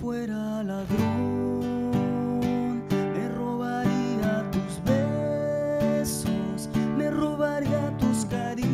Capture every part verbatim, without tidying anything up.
fuera ladrón, me robaría tus besos, me robaría tus caricias,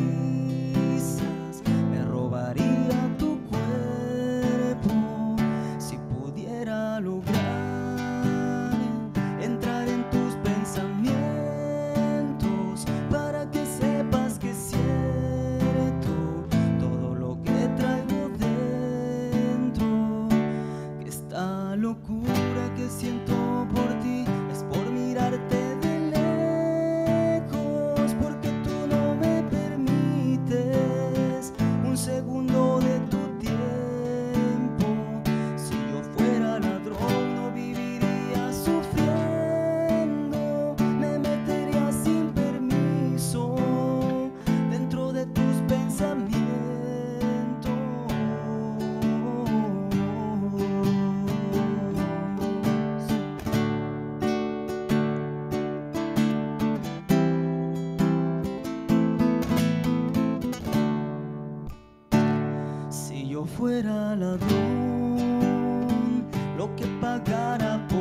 me robaría tu cuerpo. Si pudiera lograr entrar en tus pensamientos para que sepas que es cierto todo lo que traigo dentro, que esta locura que siento por ti es por mirarte de lejos, porque tú no me permites un segundo de tu tiempo. Si yo fuera ladrón no viviría sufriendo, me metería sin permiso dentro de tus pensamientos. Si yo fuera ladrón, lo que pagara por